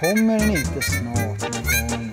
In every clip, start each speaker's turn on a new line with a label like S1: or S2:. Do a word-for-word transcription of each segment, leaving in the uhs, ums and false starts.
S1: Kommer den inte snart någon gång?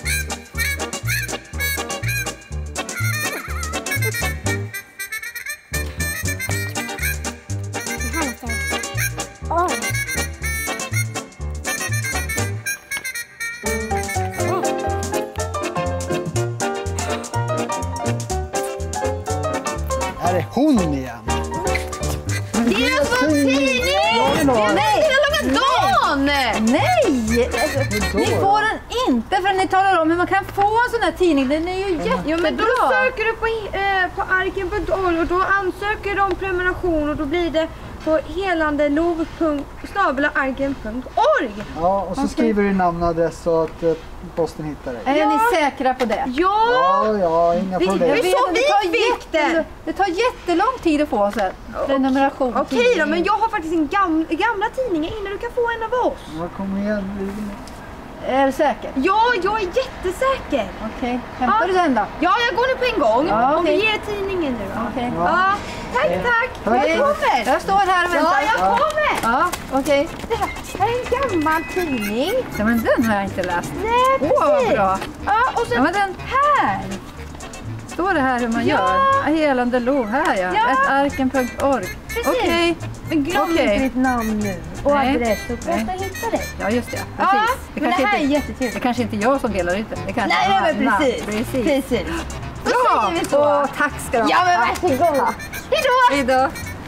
S1: Är det hon igen?
S2: Det är så tidning! Nej, hela dagen!
S3: Nej! Ni får den inte förrän ni talar om hur man kan få en sån här tidning. Den är ju jättebra.
S2: Ja, men då söker du på, eh, på arken punkt org och då ansöker du om prenumeration och då blir det på helandelov snabel a arken punkt org.
S1: Ja, och så
S3: Okej.
S1: skriver du namn och adress så att eh, posten hittar dig.
S3: Är
S2: Ja.
S3: ni säkra på det?
S2: Ja!
S1: Ja, ja, inga
S2: Det-
S1: problem.
S2: det- så
S3: det
S2: vi
S3: tar
S2: fick det.
S3: jätte- Det tar jättelång tid att få så prenumeration.
S2: Okej då, men jag har faktiskt en gam, gamla tidningar innan du kan få en av oss.
S1: Ja, kom igen.
S3: Är du säker?
S2: Ja, jag är jättesäker.
S3: Okej, hämtar
S2: Ja.
S3: du den då?
S2: Ja, jag går nu på en gång.
S3: Ja,
S2: Om vi
S3: okej.
S2: ger tidningen nu då.
S3: Okej.
S2: Ja, tack, tack.
S1: Tack.
S2: Jag kommer.
S3: Jag står här och väntar.
S2: Ja, jag kommer.
S3: Ja, okej.
S2: Det här är en gammal tidning.
S3: Ja, men den har jag inte läst.
S2: Nej,
S3: Åh, vad
S2: precis.
S3: bra.
S2: Ja, och
S3: Ja,
S2: sen
S3: men den här. Står det här hur man
S2: Ja.
S3: gör? Helande lov, här ja.
S2: Ja.
S3: ett arken punkt org.
S2: Precis.
S3: Okej.
S2: Men glöm
S3: Okej.
S2: inte ditt namn nu. Och
S3: Nej.
S2: adress. Så
S3: Nej.
S2: måste jag hitta dig.
S3: Ja, just det.
S2: Ja,
S3: Precis.
S2: men det här är
S3: inte,
S2: jättetrevligt.
S3: det kanske inte är jag som delar ut den. Det kanske
S2: Nej,
S3: är
S2: men
S3: Hanna.
S2: precis.
S3: Precis.
S2: Precis. Då
S3: Bra.
S2: säger vi så.
S3: Åh, tack ska du ha.
S2: Ja, men varsågod. Hejdå!
S3: Hej då.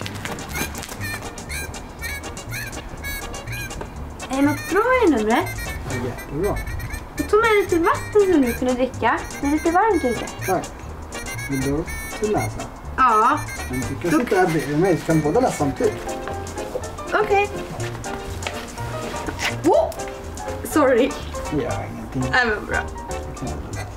S2: Är det något bra i numret?
S1: Jättebra.
S2: Jag tog med lite vatten som du kunde dricka. Det är lite varmt ute.
S1: Tack. Vill du också läsa?
S2: Ja,
S1: Men du kan sitta här bredvid mig så kan båda läsa samtidigt.
S2: okej. Oh! Sorry.
S1: Det gör ingenting.
S2: Nej, men bra.
S1: Jag kan ändå läsa.